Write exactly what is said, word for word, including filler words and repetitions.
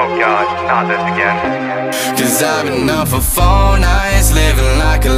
Oh God, not this again. Cause I've been up for four nights, living like a